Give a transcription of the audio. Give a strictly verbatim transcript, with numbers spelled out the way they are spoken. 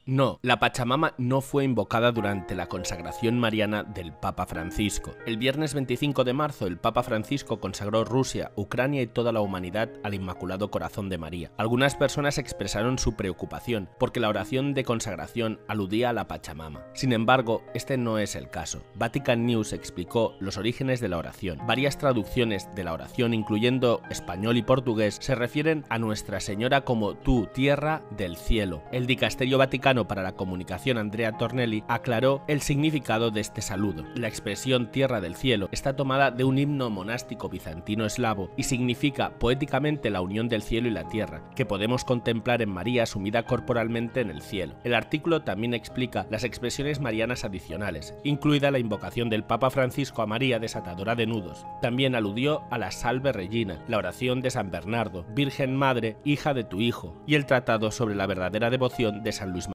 No, la Pachamama no fue invocada durante la consagración mariana del Papa Francisco. El viernes veinticinco de marzo el Papa Francisco consagró Rusia, Ucrania y toda la humanidad al Inmaculado Corazón de María. Algunas personas expresaron su preocupación porque la oración de consagración aludía a la Pachamama. Sin embargo, este no es el caso. Vatican News explicó los orígenes de la oración. Varias traducciones de la oración, incluyendo español y portugués, se refieren a Nuestra Señora como tú, tierra del cielo. El dicasterio vaticano para la comunicación Andrea Tornelli aclaró el significado de este saludo. La expresión tierra del cielo está tomada de un himno monástico bizantino eslavo y significa poéticamente la unión del cielo y la tierra, que podemos contemplar en María sumida corporalmente en el cielo. El artículo también explica las expresiones marianas adicionales, incluida la invocación del Papa Francisco a María desatadora de nudos. También aludió a la Salve Regina, la oración de San Bernardo, Virgen Madre, hija de tu Hijo, y el tratado sobre la verdadera devoción de San Luis